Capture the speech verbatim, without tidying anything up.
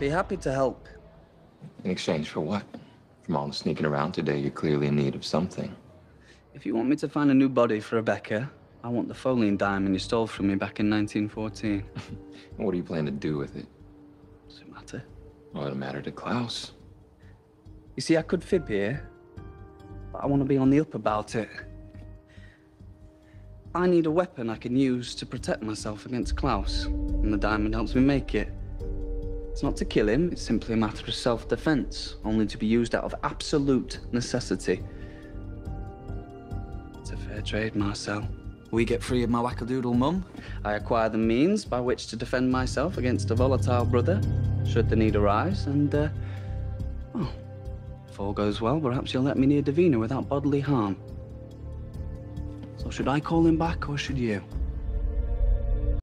Be happy to help. In exchange for what? From all the sneaking around today, you're clearly in need of something. If you want me to find a new body for Rebecca, I want the Foline diamond you stole from me back in nineteen fourteen. And what do you plan to do with it? Does it matter? Well, it'll matter to Klaus. You see, I could fib here, but I want to be on the up about it. I need a weapon I can use to protect myself against Klaus, and the diamond helps me make it. It's not to kill him, it's simply a matter of self-defense, only to be used out of absolute necessity. It's a fair trade, Marcel. We get free of my wackadoodle mum. I acquire the means by which to defend myself against a volatile brother, should the need arise, and, uh, well, if all goes well, perhaps you'll let me near Davina without bodily harm. So should I call him back, or should you?